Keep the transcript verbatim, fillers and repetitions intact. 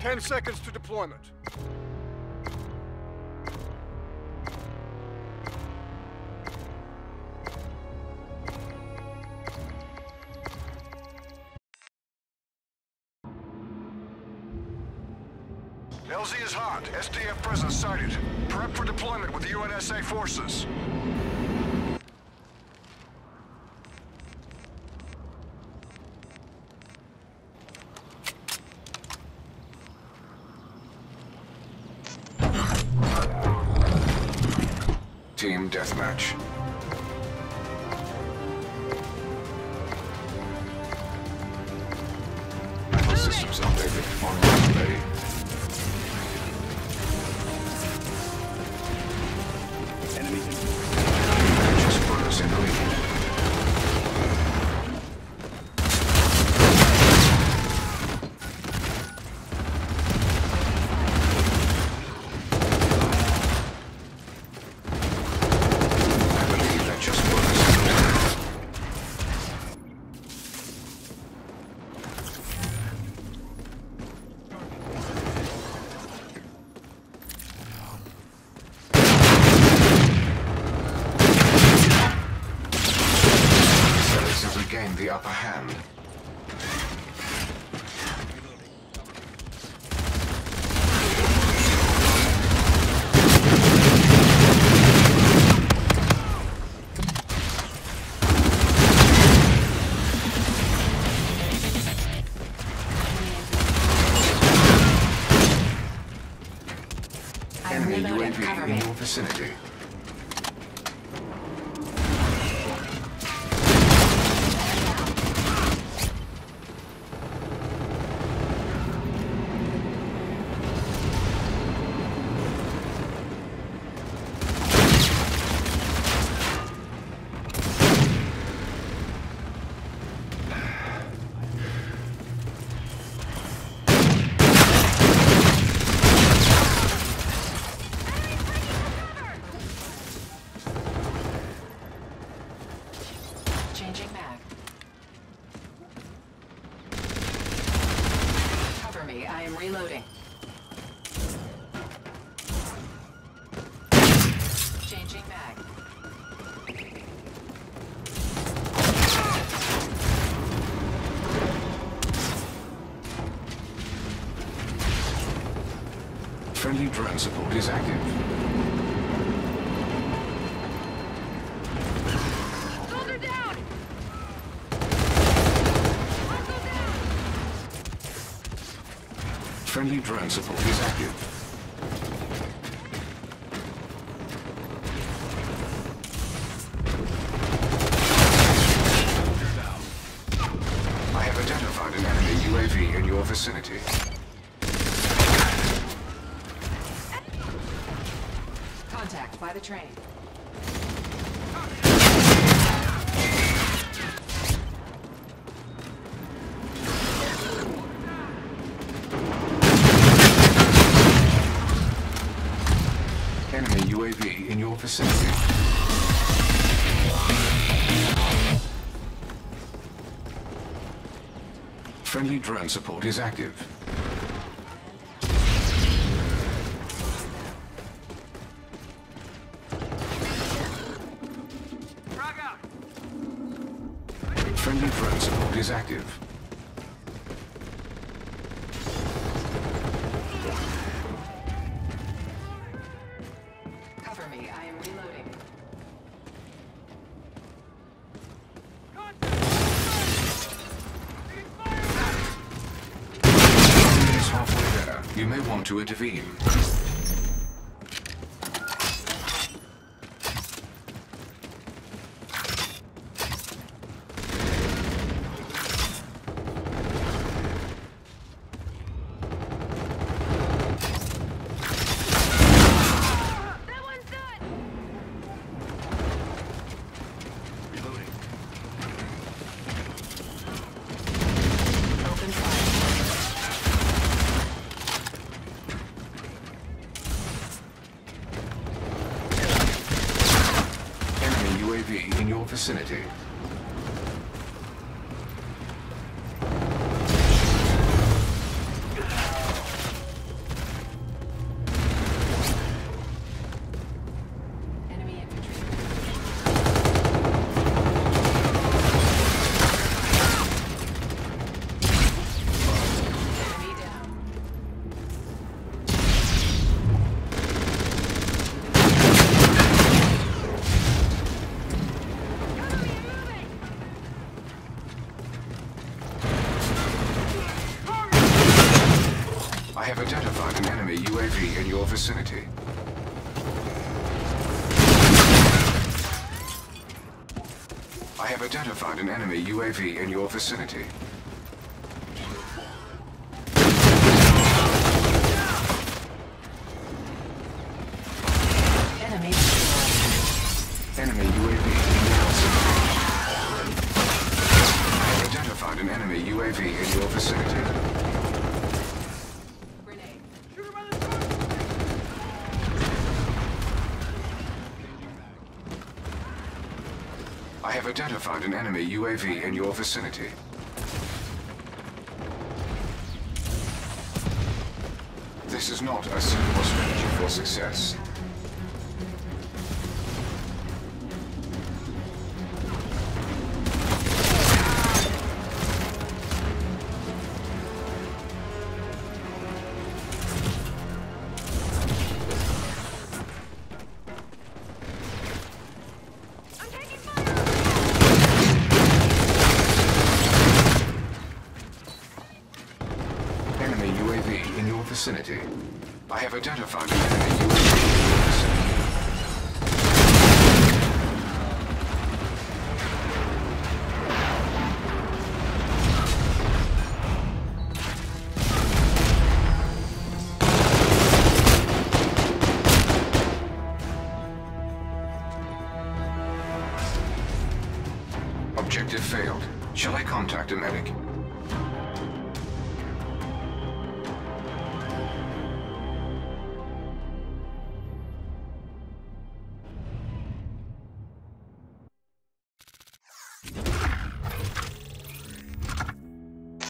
Ten seconds to deployment. L Z is hot. S D F presence sighted. Prep for deployment with U N S A forces. Team deathmatch. Battle systems updated on replay. Enemy just put us in the lead. Gained the upper hand. Enemy U A V in your vicinity. Changing mag. Cover me, I am reloading. Changing mag. Friendly drone support is active. Friendly drone support is active. I have identified an enemy U A V in your vicinity. Contact by the train. Enemy U A V in your vicinity. Friendly drone support is active. Friendly drone support is active. Cover me, I am reloading. It's halfway there. You may want to intervene. In your vicinity. vicinity. I have identified an enemy U A V in your vicinity. Enemy. Enemy U A V in your vicinity. I have identified an enemy U A V in your vicinity. Grenade. I have identified an enemy U A V in your vicinity. This is not a suitable strategy for success. Enemy U A V in your vicinity. I have identified an enemy U A V in your vicinity. Objective failed. Shall I contact a medic?